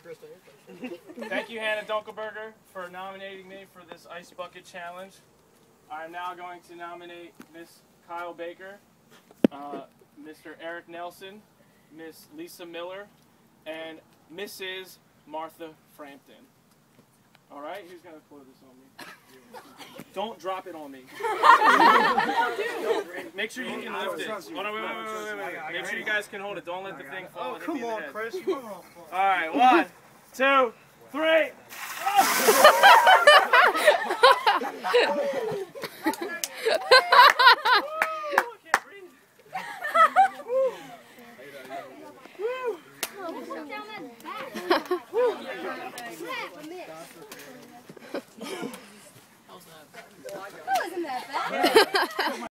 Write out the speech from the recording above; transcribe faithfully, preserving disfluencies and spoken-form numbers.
Thank you, Hannah Dunkelberger, for nominating me for this Ice Bucket Challenge. I'm now going to nominate Miss Kyle Baker, uh, Mister Eric Nelson, Miss Lisa Miller, and Missus Martha Frampton. All right, who's going to pour this on me? Don't drop it on me. Make sure you can lift it. Oh, no, wait, wait, wait, wait, wait. Make sure you guys can hold it. Don't let the thing fall. Oh, come on, Chris. All right, one, two, three. Oh!